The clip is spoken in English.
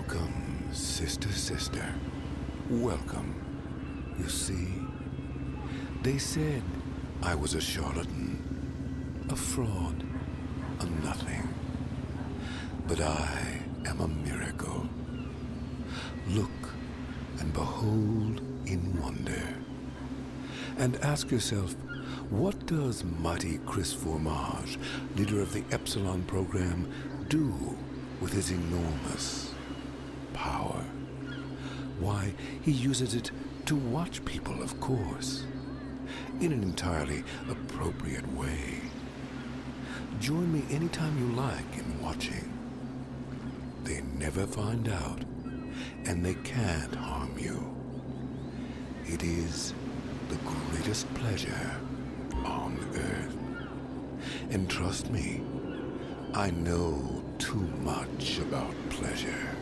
Welcome, sister. Welcome. You see, they said I was a charlatan, a fraud, a nothing. But I am a miracle. Look and behold in wonder. And ask yourself, what does mighty Chris Formage, leader of the Epsilon program, do with his enormous power? Why, he uses it to watch people, of course, in an entirely appropriate way. Join me anytime you like in watching. They never find out, and they can't harm you. It is the greatest pleasure on earth. And trust me, I know too much about pleasure.